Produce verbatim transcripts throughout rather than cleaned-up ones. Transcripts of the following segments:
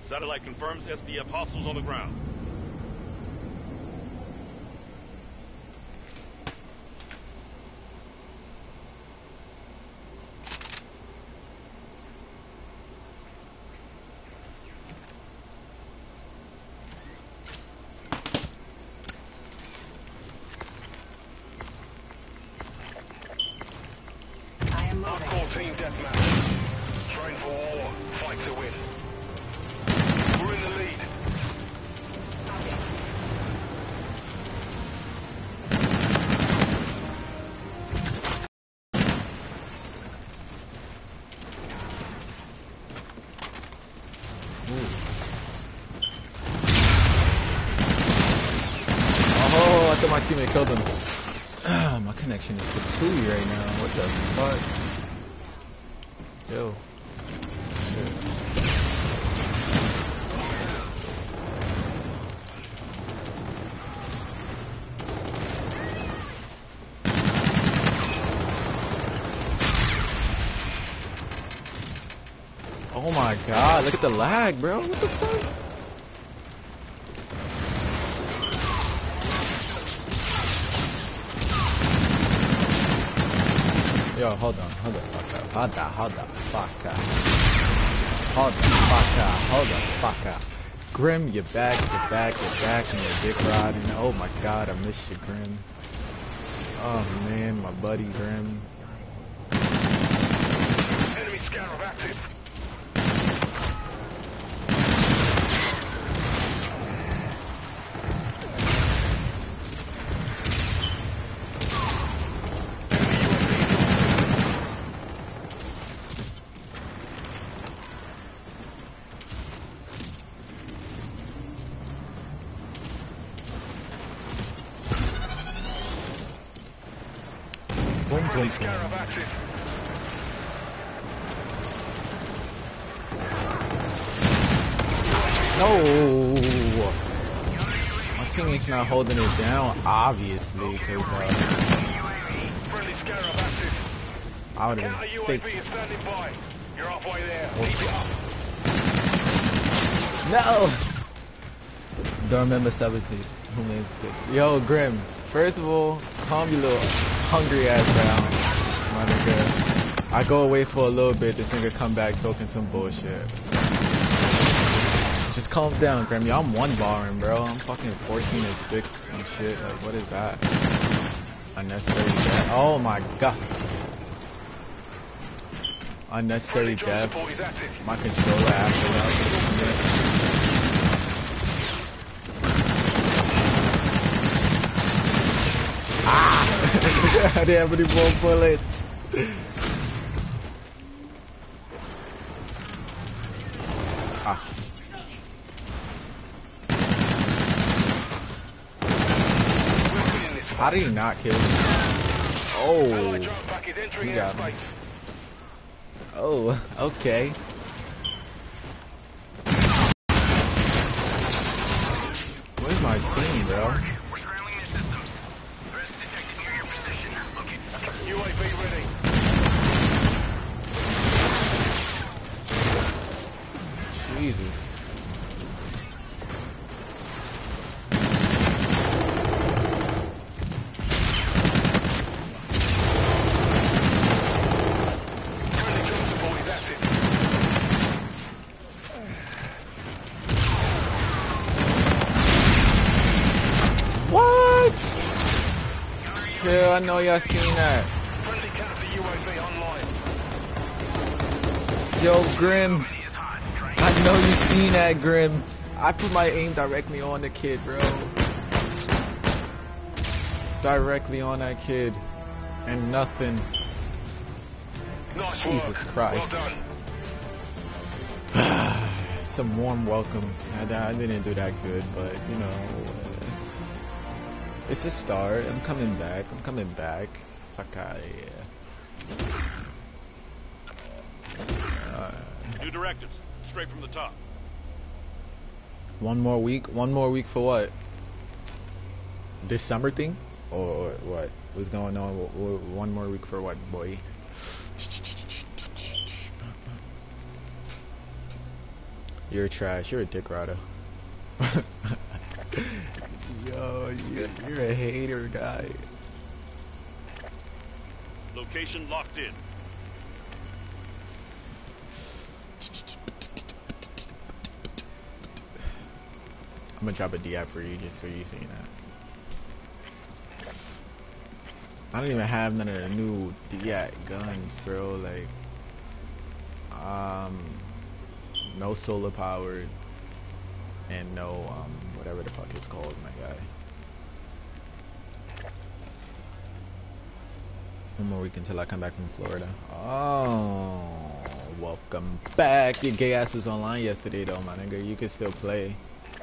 Satellite confirms S D F hostiles on the ground. Hardcore team deathmatch. Train for war. Fight to win. We're in the lead. Oh, I thought my teammate killed him. Ah, my connection is patooey right now. What the fuck? Yo. Shit. Oh my god, look at the lag, bro. What the fuck? Yo, hold on, hold the fuck up. Hold the, hold the fuck up. Hold the fuck up, hold the fuck up. Grim, you're back, you're back, you're back, and you're dick riding. Oh my god, I miss you, Grim. Oh man, my buddy Grim. Enemy scanner active. Boom, boom, Scarab boom. active. No! My teammate's not holding it down, obviously, because uh, Friendly scarab active. I would Counter have U A been V sick. is standing by. You're halfway there. Oh. Keep it up. No! Don't remember seventeen. Who made it? Yo, Grim. First of all, calm your little hungry ass down, my nigga. I go away for a little bit, this nigga come back talking some bullshit. Just calm down, Grim. Yo, I'm one barring, bro. I'm fucking fourteen and six and shit. Like, what is that? Unnecessary death. Oh my god. Unnecessary Friendly drone death. support is active. My controller after that. Ah! I didn't have any more bullets. Ah. We're winning this How fight. did he not kill me? Allied Oh. drone pack is entering He got me. airspace. Oh, okay. Where's my team, bro? We're scrambling their systems. Threats detected near your position. Okay. U A V ready. Jesus. Friendly drone support is active. What? Yeah, I know y'all seen that. Friendly counter U A V online. Yo, Grim. I know you seen that, Grim. I put my aim directly on the kid, bro. Directly on that kid. And nothing. Nice Jesus work. Christ. Well done. Some warm welcomes. I, I didn't do that good, but, you know. Uh, it's a start. I'm coming back. I'm coming back. Fuck out of here. Uh, New directives, straight from the top. one more week? One more week for what? This summer thing? Or, or what? What's going on? W- w- One more week for what, boy? You're trash. You're a dick rider. Yo, you're, you're a hater, guy. Location locked in. I'm gonna drop a D I for you just for you seeing that. I don't even have none of the new D I guns, bro. Like, um, no solar powered and no um whatever the fuck it's called, my guy. One more week until I come back from Florida. Oh, welcome back. Your gay ass was online yesterday, though, my nigga. You can still play.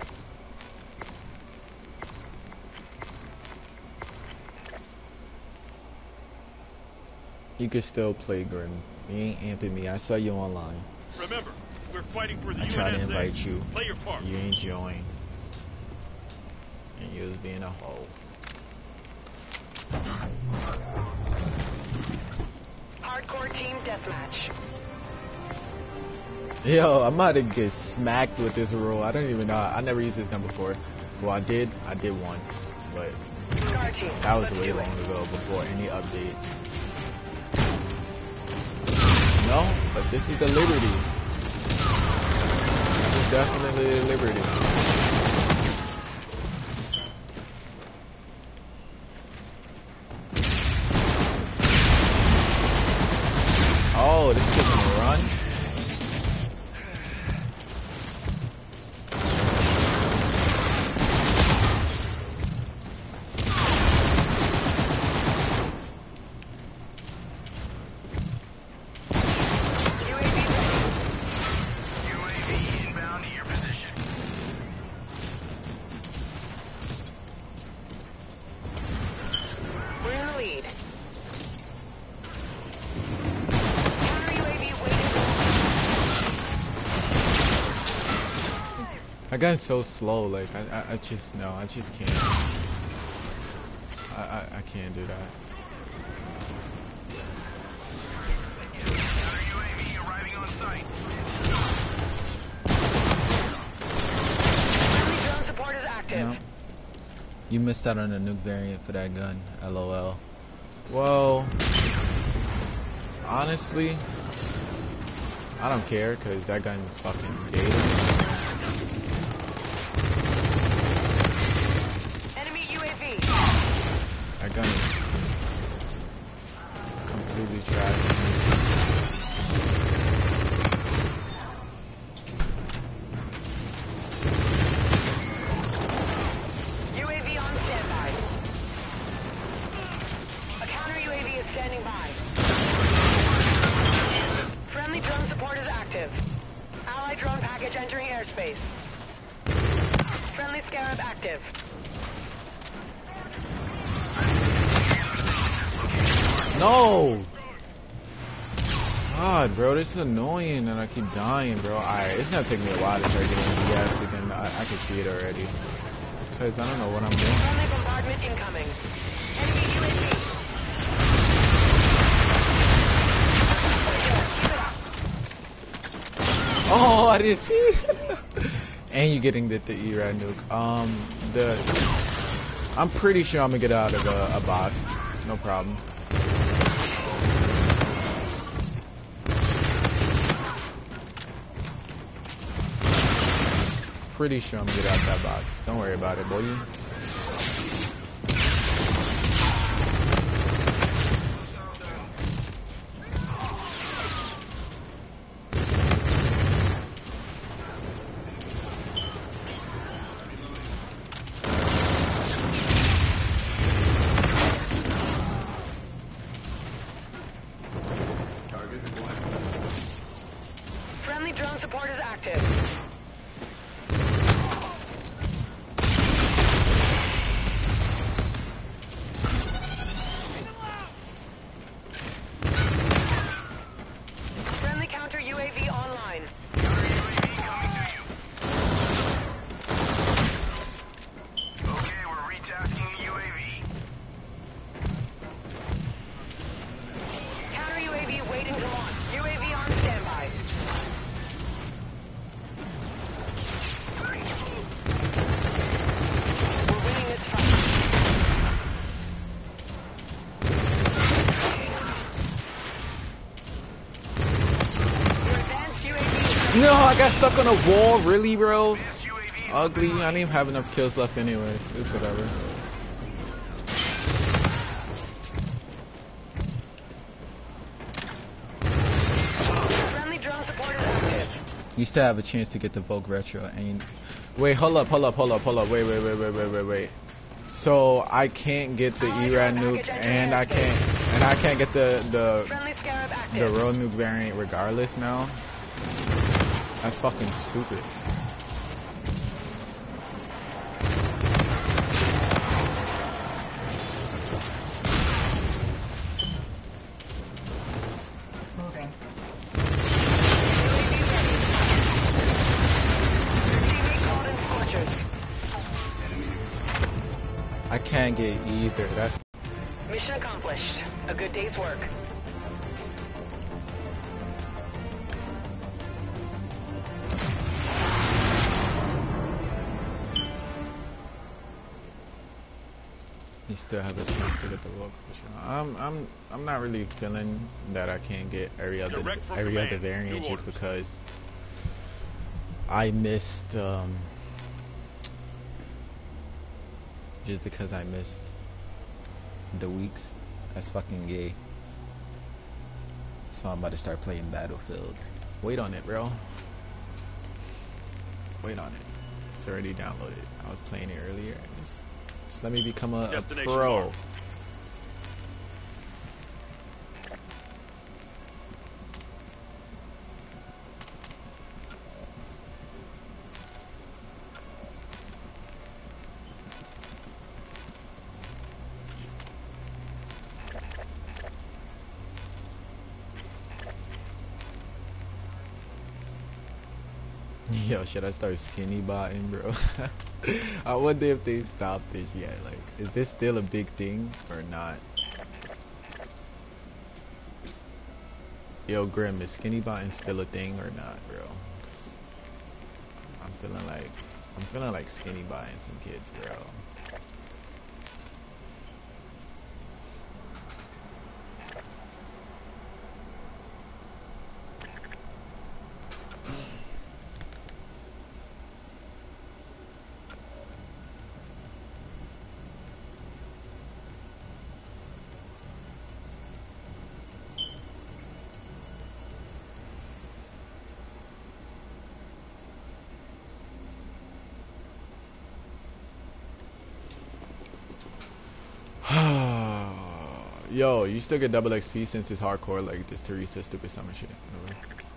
You can still play, Grim. You ain't amping me. I saw you online. Remember, we're fighting for the I U N S A. tried to invite you. Play your part. You ain't join. And you was being a hoe. Hardcore team deathmatch. Yo, I'm about to get smacked with this rule. I don't even know. I never used this gun before. Well, I did. I did once, but Scar team. that was let's way do long it. ago before any update. No, but this is the Liberty. This is definitely the Liberty. Oh, this kid's gonna run. U A V inbound to your position. We're in the lead. Counter U A V waiting. That gun's so slow. Like I, I, I just no, I just can't. I, I, I can't do that. Counter U A V arriving on site. Friendly drone support is active. No. You missed out on the nuke variant for that gun. LOL. Well, honestly, I don't care because that gun is fucking dated. Enemy U A V. That gun is completely trash. U A V on standby. A counter U A V is standing by. Friendly drone support is active. Allied drone package entering airspace. Friendly Scarab active. No! God, bro, this is annoying and I keep dying, bro. Alright, it's gonna take me a while to start getting the gas again. I, I can see it already. Because I don't know what I'm doing. Friendly bombardment incoming. Enemy U A V. Keep it up. Oh, I didn't see. And you getting the, the E RAD nuke. Um, the I'm pretty sure I'm gonna get out of a, a box. No problem. Pretty sure I'm gonna get out that box. Don't worry about it, boy. Friendly drone support is active. Friendly counter U A V online. Counter U A V coming to you. Okay, we're retasking the U A V. Counter U A V waiting to launch. U A V on standby. No, I got stuck on a wall. Really, bro? Ugly. I didn't even have enough kills left anyways. It's whatever. Friendly drone support is active. You still have a chance to get the Vogue Retro. And you... Wait, hold up, hold up, hold up, hold up. Wait, wait, wait, wait, wait, wait, wait. So I can't get the Iran nuke, and I can't, and I can't get the the Friendly Scarab active. the Road nuke variant regardless now. That's fucking stupid. Moving. I can't get either. That's Mission accomplished. A good day's work. you still have a chance to get the Vogue Retro. I'm I'm I'm not really feeling that I can't get every other Direct from every other command. variant New just orders. because I missed um just because I missed the weeks. That's fucking gay. So I'm about to start playing Battlefield. Wait on it, bro. Wait on it. It's already downloaded. I was playing it earlier. Just, just let me become a, a Destination pro. marked. Yo, should I start skinny botting, bro? I wonder if they stopped this yet. Like, is this still a big thing or not? Yo, Grim, is skinny botting still a thing or not, bro? 'Cause I'm feeling like I'm feeling like skinny botting some kids, bro. Yo, you still get double X P since it's hardcore, like this Teresa stupid summer shit. Whatever.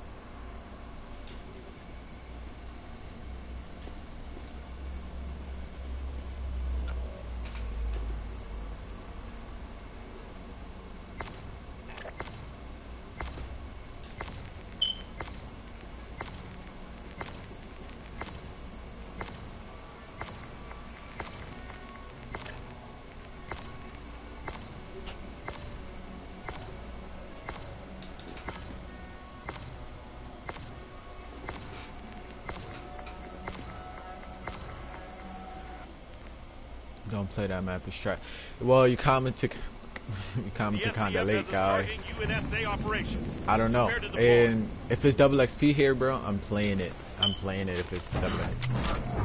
Don't play that map. It's try. Well, you commented. You The commented S kind D F of has late, us guy. targeting U N S A operations. I don't know. Prepare to deploy. And if it's double X P here, bro, I'm playing it. I'm playing it if it's double X P.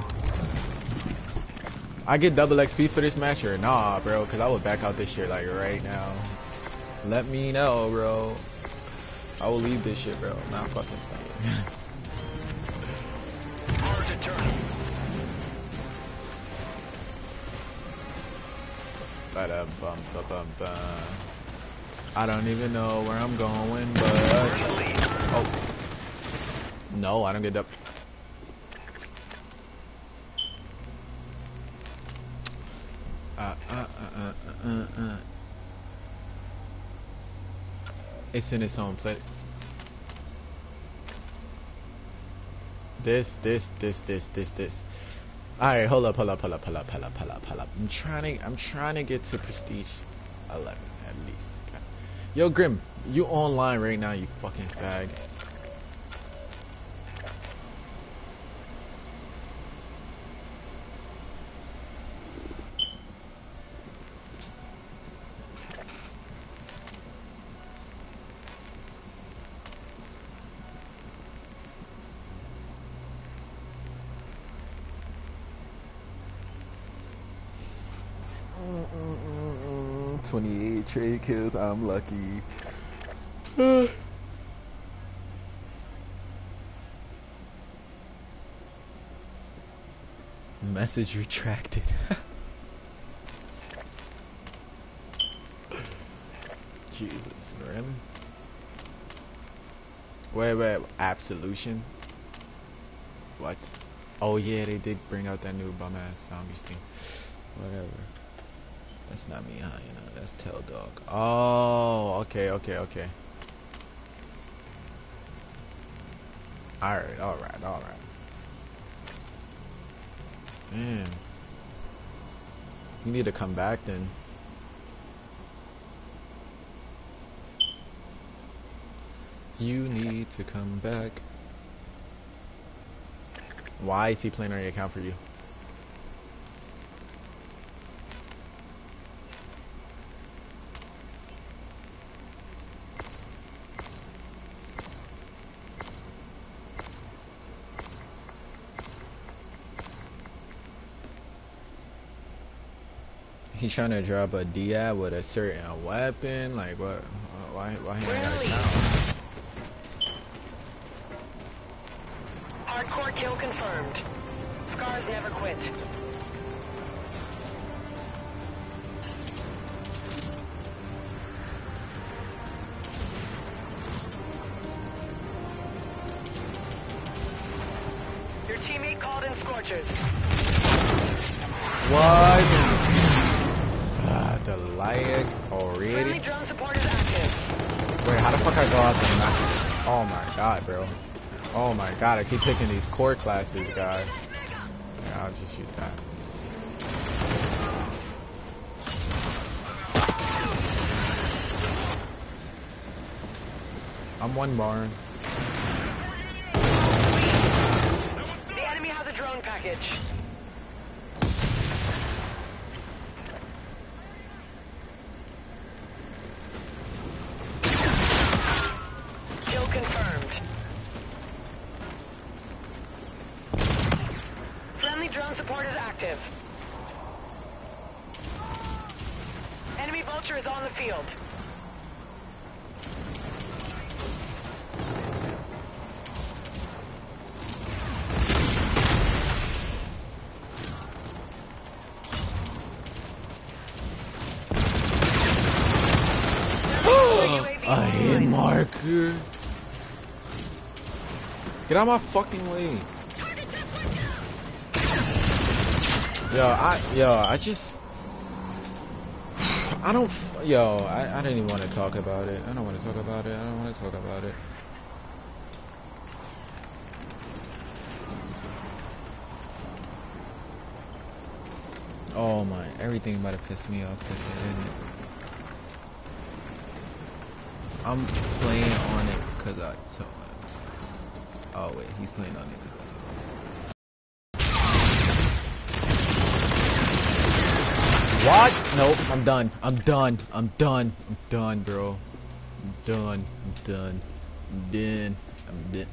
I get double X P for this match or nah, bro? Cause I would back out this shit like right now. Let me know, bro. I will leave this shit, bro. I'm not fucking playing. Hard to turn. Ba-da-bum-ba-bum-bum. I don't even know where I'm going, but oh no, I don't get that. Uh, uh, uh, uh, uh, uh. It's in its own place. This, this, this, this, this, this. Alright, hold up, hold up, hold up, hold up, hold up, hold up, hold up. I'm trying to, I'm trying to get to Prestige eleven at least. Okay. Yo, Grim, you online right now, you fucking fag. twenty-eight trade kills. I'm lucky. Message retracted. Jesus, really? Wait, wait, Absolution? What? Oh yeah, they did bring out that new bum ass zombies thing. Whatever. That's not me, huh? You know, that's Tail Dog. Oh, okay, okay, okay. Alright, alright, alright. Man. You need to come back then. You need to come back. Why is he playing on your account for you? He's trying to drop a Diab with a certain weapon. Like what? Why? Why he on your account? Hardcore kill confirmed. Scars never quit. Your teammate called in scorchers. What? Ah, the lag already? Friendly drone support is active. Wait, how the fuck I go out there and not? Oh my god, bro. Oh my god, I keep picking these core classes, guys. Yeah, I'll just use that. I'm one barn. The enemy has a drone package. Kill confirmed. Friendly drone support is active. Enemy vulture is on the field. A hit marker. Get out of my fucking way. Yo, I, yo, I just, I don't, yo, I, I didn't even want to talk about it. I don't want to talk about it. I don't want to talk about it. Oh my, everything about to piss me off today, isn't it? I'm playing on it because I told him. Oh wait, he's playing on it because I told him. What? Nope, I'm done. I'm done. I'm done. I'm done, bro. I'm done. I'm done. I'm done. I'm done.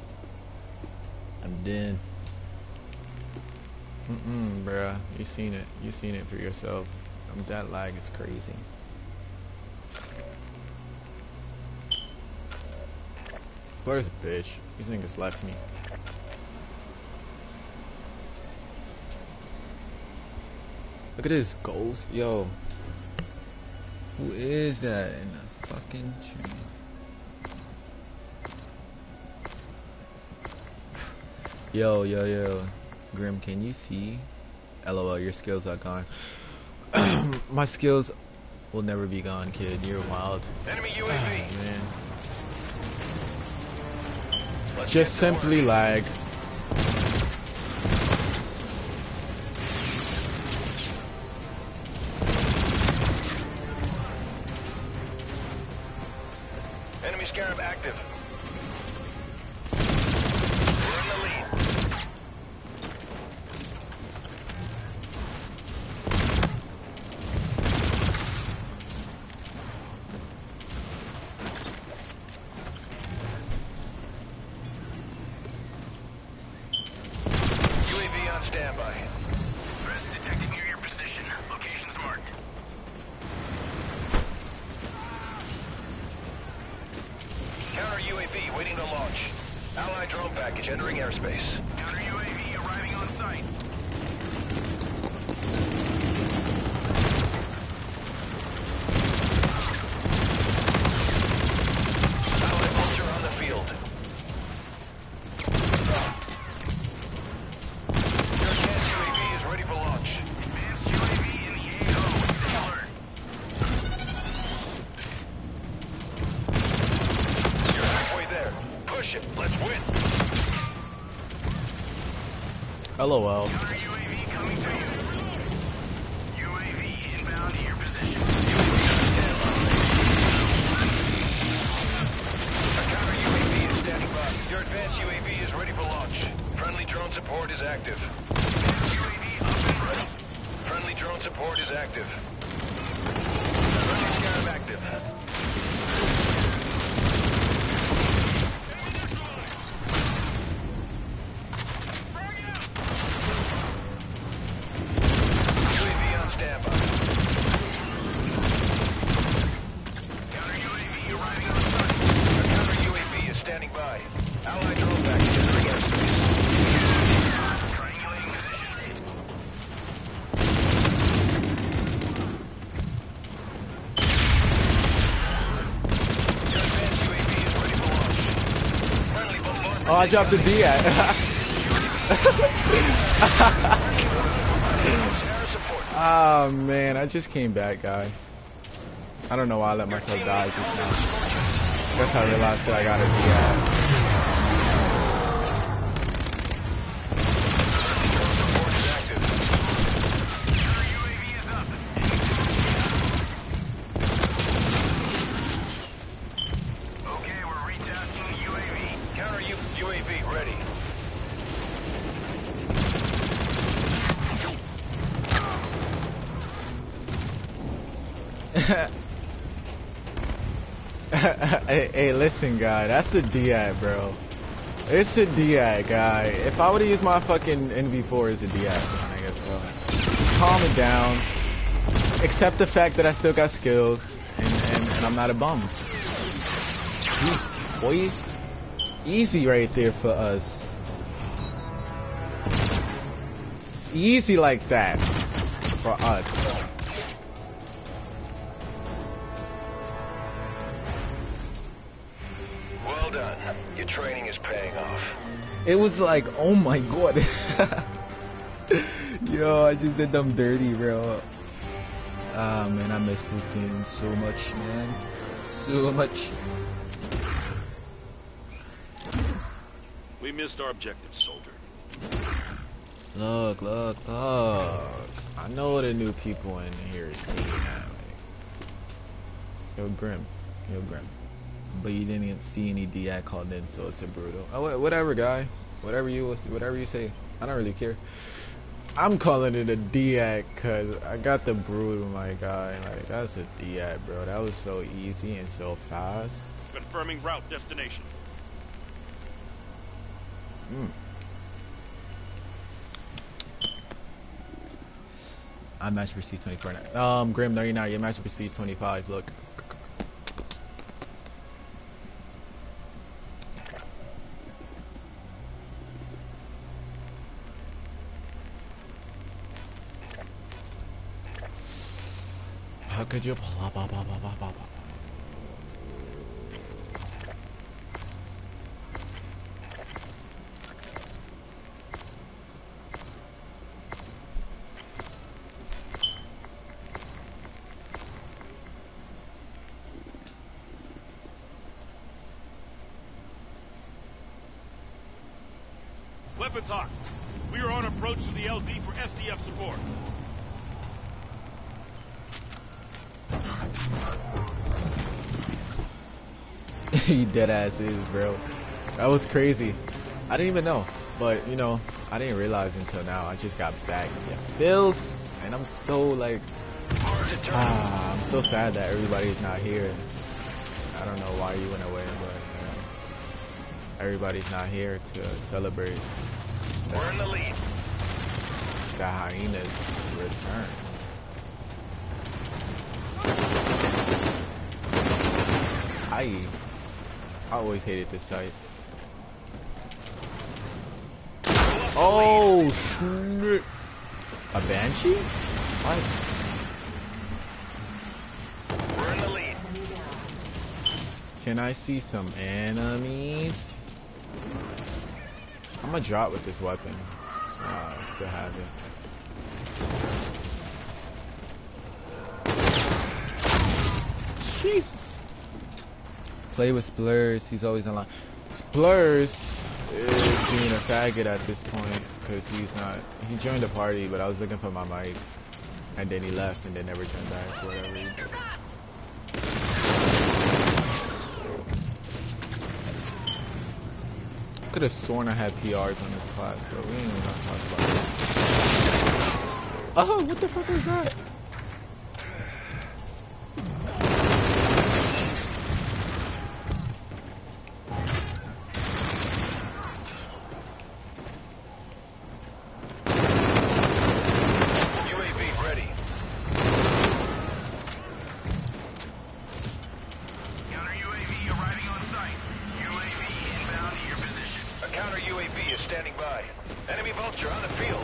I'm done. Mm-mm, bruh. You seen it. You seen it for yourself. Um, that lag is crazy. Splur's a bitch. These niggas left me. Look at this ghost. Yo. Who is that in the fucking train? Yo, yo, yo. Grim, can you see? LOL, your skills are gone. My skills will never be gone, kid. You're wild. Enemy U A V. Oh, man. Let's Just get to simply work. lag. Enemy Scarab active. We're in the lead. U A V on standby. Press detecting near your position. Location's marked. U A V waiting to launch. Allied drone package entering airspace. Counter U A V arriving on site. Allied vulture on the field. Your advanced U A V is ready for launch. Advanced U A V in the A O. Stay alert. You're halfway there. Push it. Let's win. LOL. Counter U A V coming to you. U A V inbound to your position. A counter U A V is standing by. Your advanced U A V is ready for launch. Friendly drone support is active. Advanced U A V up and ready. Friendly drone support is active. Friendly scarab active. U A V on standby. Counter U A V arriving on site. A counter U A V is standing by. Allied drone package entering airspace. Triangulating position. Your advanced U A V is ready for launch. Friendly bombardment. Oh, I dropped the D at. Air support. Ah man, I just came back, guy. I don't know why I let myself die just now. Guess I realized that I got a D at. Support is active. Counter U A V is up. Okay, we're retasking the U A V. Counter U UAV ready. hey, hey, listen, guy. That's a D at, bro. It's a D at, guy. If I would have used my fucking N V four as a D at, I guess so. Calm it down. Accept the fact that I still got skills, and, and, and I'm not a bum. Jeez, boy. Easy right there for us. It's easy like that for us. Well done. Your training is paying off. It was like, oh my god. Yo, I just did them dirty, bro. Ah, man, I miss this game so much, man. So much. We missed our objective, soldier. Look, look, look. I know the new people in here are seeing that. Yo, Grim. Yo, Grim. But you didn't even see any D A C called in, so it's a brutal. Oh, wha- whatever, guy. Whatever you, whatever you say. I don't really care. I'm calling it a D A C because I got the brutal, my guy. Like, that's a D A C, bro. That was so easy and so fast. Confirming route destination. Mm. I'm Master Prestige twenty-four now. Um, Grim, no, you're not. You're Master Prestige twenty-five. Look. How could you? Blah, blah, blah, blah, blah, blah, blah. Weapons hot. We are on approach to the L Z for S D F support. He dead ass is, bro. That was crazy. I didn't even know, but you know, I didn't realize until now. I just got back. It feels, and I'm so like, ah, I'm so sad that everybody's not here. I don't know why you went away, but you know, everybody's not here to celebrate. We're in the lead. The hyena's return. Hi. I always hated this site. Oh, snap. A Banshee? What? We're in the lead. Can I see some enemies? I'm gonna drop with this weapon. Uh, I still have it. Jesus. Play with Splurs. He's always online. Splurs is being a faggot at this point because he's not. He joined the party, but I was looking for my mic, and then he left and then never turned back for whatever reason. Could have sworn I had P Rs on this class, but we ain't even gonna talk about it. Oh, what the fuck is that? U A V ready. Counter U A V arriving on site. U A V inbound to your position. A counter U A V is standing by. Enemy vulture on the field.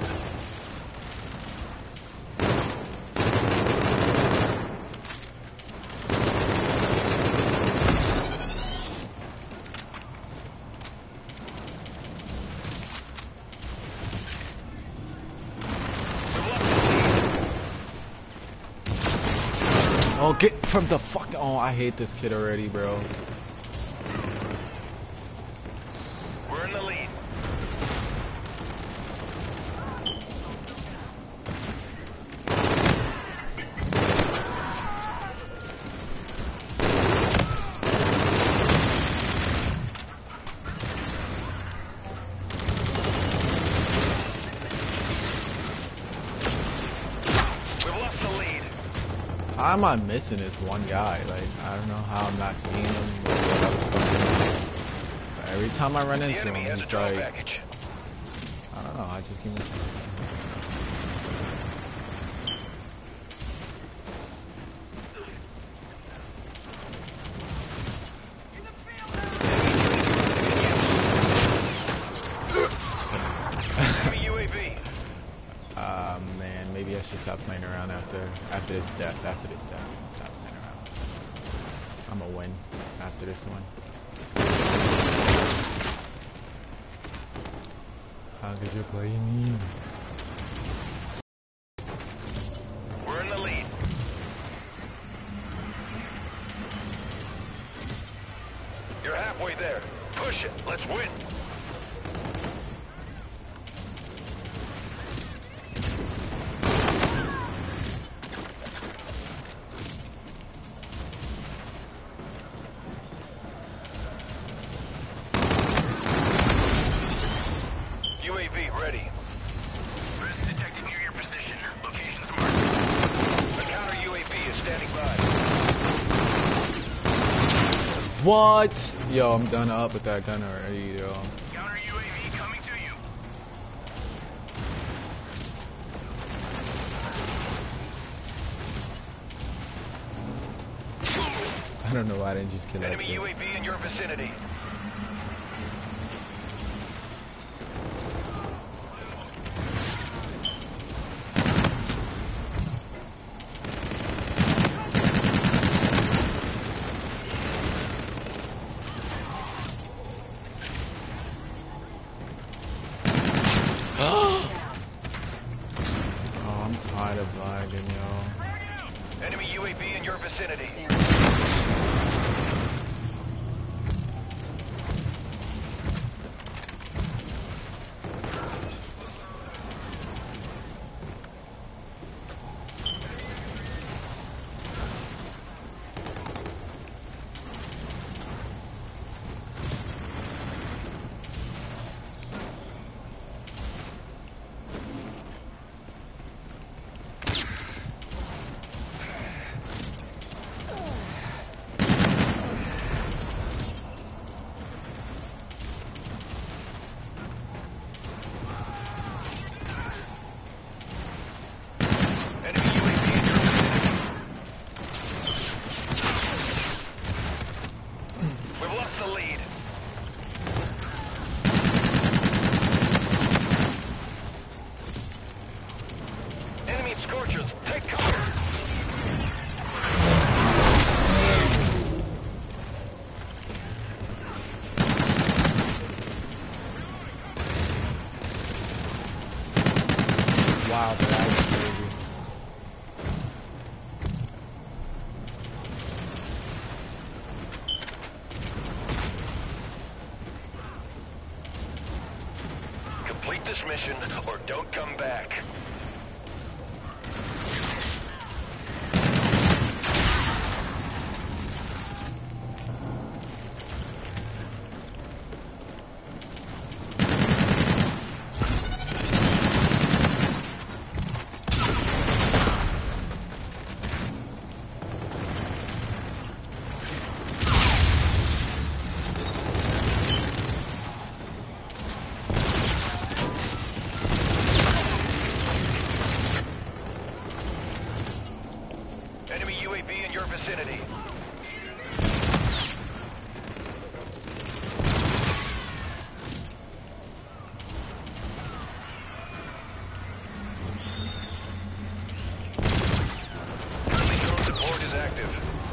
Oh, get from the fuck. Oh, I hate this kid already, bro. We're in the lead. We've lost the lead. How am I missing this one guy? Like, I don't know how I'm not seeing him. But every time I run The into enemy him, has a he's drone like, package. I don't know, I just keep missing him. Enemy U A V. Ah, man, maybe I should stop playing around after after this death. After this death, I'm gonna stop playing around. I'm gonna win after this one. How could you play me? We're in the lead. You're halfway there. Push it. Let's win. U A V ready. Risk detected near your position. Locations marked. The counter U A V is standing by. What? Yo, I'm done up with that gun already, yo. Counter U A V coming to you. I don't know why I didn't just kill that Enemy kid. U A V in your vicinity. Oh, I'm tired of lagging, yo. Enemy U A V in your vicinity. this mission or don't come back. Vicinity. Friendly drone support is active.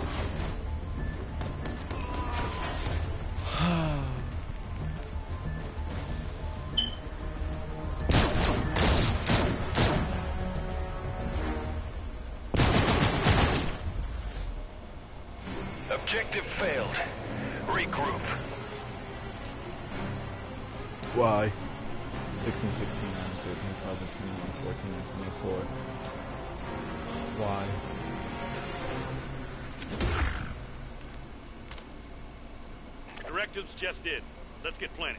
Objective failed. Regroup. Why? sixteen, sixteen, nine, thirteen, twelve, twenty-one, fourteen, and twenty-four. Why? Directives just in. Let's get planning.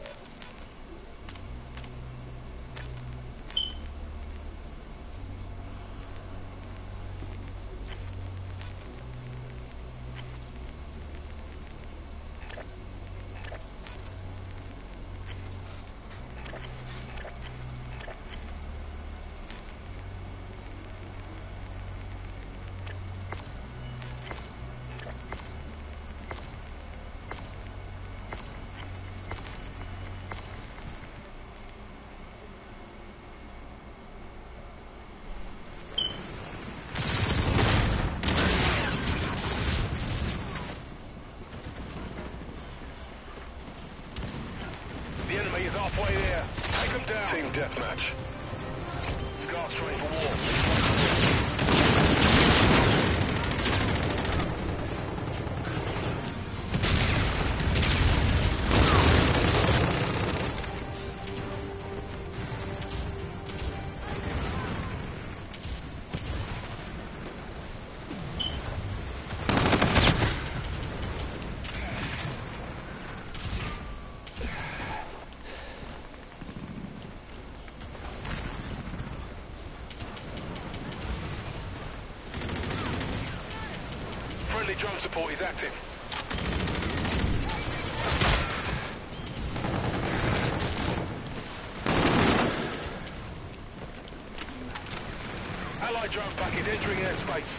The enemy is halfway there. Take them down. Team deathmatch. Scars train for war. Friendly drone support is active. Allied drone package entering airspace.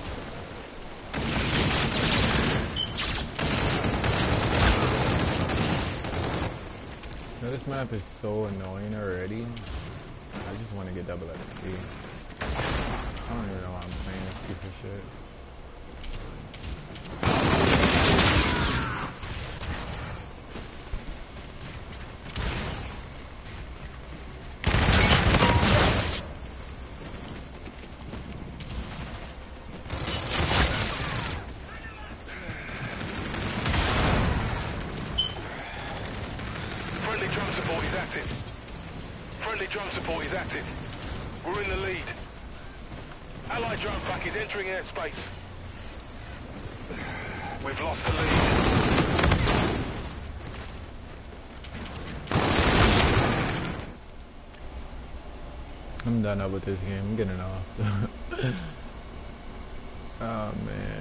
Now this map is so annoying already. I just want to get double X P. I don't even know why I'm playing this piece of shit. Friendly drone support is active. Friendly drone support is active. We're in the lead. Allied drone package entering airspace. We've lost the lead. I'm done up with this game. I'm getting off. Oh man.